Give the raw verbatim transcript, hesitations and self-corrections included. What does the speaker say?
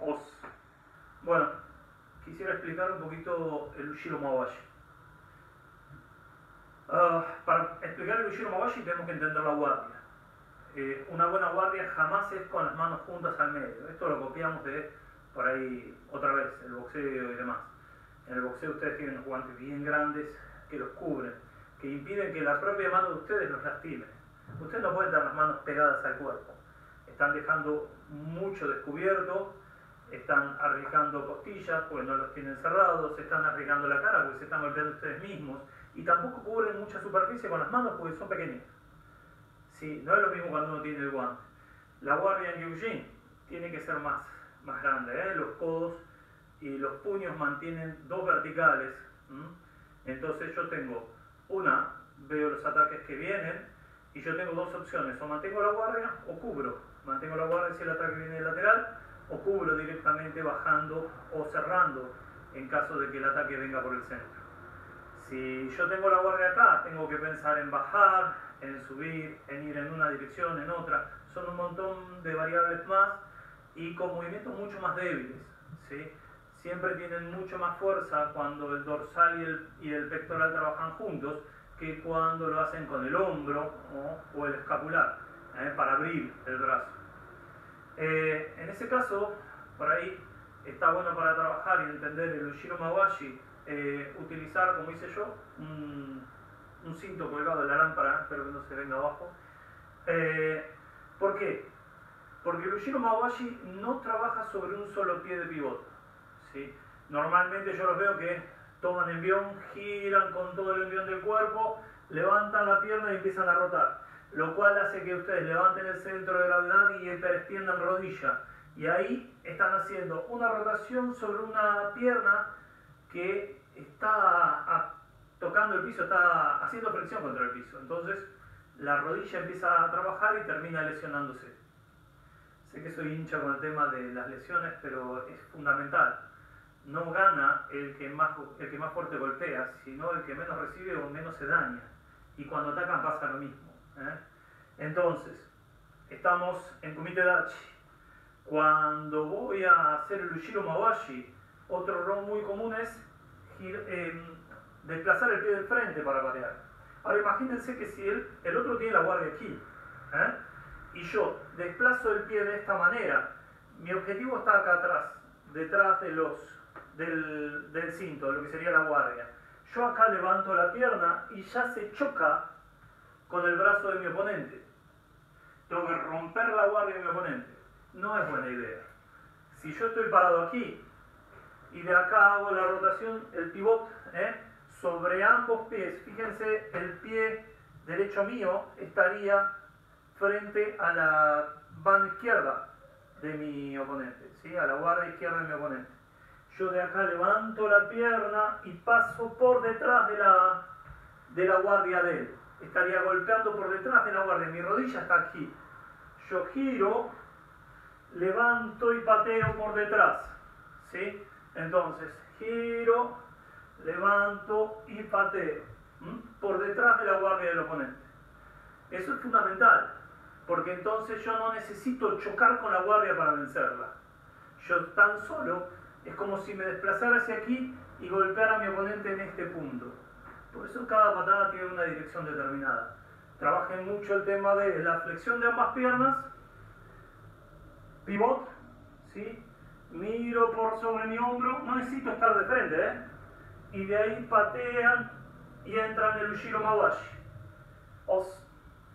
Os. Bueno, quisiera explicar un poquito el Ushiro Mawashi. Uh, para explicar el Ushiro Mawashi tenemos que entender la guardia. Eh, una buena guardia jamás es con las manos juntas al medio. Esto lo copiamos de, por ahí, otra vez, el boxeo y demás. En el boxeo ustedes tienen unos guantes bien grandes que los cubren, que impiden que la propia mano de ustedes los lastime. Ustedes no pueden tener las manos pegadas al cuerpo. Están dejando mucho descubierto, están arriesgando costillas porque no los tienen cerrados, están arriesgando la cara porque se están golpeando ustedes mismos, y tampoco cubren mucha superficie con las manos porque son pequeñas. Sí, no es lo mismo cuando uno tiene el guante. La guardia en Gyujin tiene que ser más, más grande, ¿eh? Los codos y los puños mantienen dos verticales. ¿Mm? Entonces yo tengo una, veo los ataques que vienen y yo tengo dos opciones: o mantengo la guardia o cubro. Mantengo la guardia si el ataque viene de lateral, o cubro directamente bajando o cerrando en caso de que el ataque venga por el centro. Si yo tengo la guardia acá, tengo que pensar en bajar, en subir, en ir en una dirección, en otra. Son un montón de variables más y con movimientos mucho más débiles, ¿sí? Siempre tienen mucho más fuerza cuando el dorsal y el, y el pectoral trabajan juntos que cuando lo hacen con el hombro, ¿no? O el escapular, ¿eh? Para abrir el brazo. Eh, en ese caso, por ahí está bueno para trabajar y entender el Ushiro Mawashi, eh, utilizar, como hice yo, un, un cinto colgado de la lámpara, espero que no se venga abajo. Eh, ¿Por qué? Porque el Ushiro Mawashi no trabaja sobre un solo pie de pivote, ¿sí? Normalmente yo los veo que toman envión, giran con todo el envión del cuerpo, levantan la pierna y empiezan a rotar, lo cual hace que ustedes levanten el centro de gravedad y hiperextiendan rodilla, y ahí están haciendo una rotación sobre una pierna que está a, tocando el piso, está haciendo presión contra el piso. Entonces la rodilla empieza a trabajar y termina lesionándose. Sé que soy hincha con el tema de las lesiones, pero es fundamental. No gana el que más, el que más fuerte golpea, sino el que menos recibe o menos se daña. Y cuando atacan pasa lo mismo, ¿eh? Entonces, estamos en Kumite Dachi. Cuando voy a hacer el Ushiro Mawashi, otro error muy común es eh, desplazar el pie del frente para patear. Ahora imagínense que si el, el otro tiene la guardia aquí, ¿eh? Y yo desplazo el pie de esta manera, mi objetivo está acá atrás, detrás de los, del, del cinto, de lo que sería la guardia. Yo acá levanto la pierna y ya se choca con el brazo de mi oponente. Tengo que romper la guardia de mi oponente. No es buena idea. Si yo estoy parado aquí y de acá hago la rotación, el pivot, ¿eh? sobre ambos pies, fíjense, el pie derecho mío estaría frente a la mano izquierda de mi oponente, ¿sí? A la guardia izquierda de mi oponente. Yo de acá levanto la pierna y paso por detrás de la, de la guardia de él. Estaría golpeando por detrás de la guardia. Mi rodilla está aquí. Yo giro, levanto y pateo por detrás, ¿sí? Entonces, giro, levanto y pateo, ¿m? por detrás de la guardia del oponente. Eso es fundamental, porque entonces yo no necesito chocar con la guardia para vencerla. Yo tan solo es como si me desplazara hacia aquí y golpeara a mi oponente en este punto. Por eso cada patada tiene una dirección determinada. Trabajen mucho el tema de la flexión de ambas piernas, pivot, ¿sí? Miro por sobre mi hombro, no necesito estar de frente, ¿eh? Y de ahí patean y entran en el Ushiro Mawashi. Os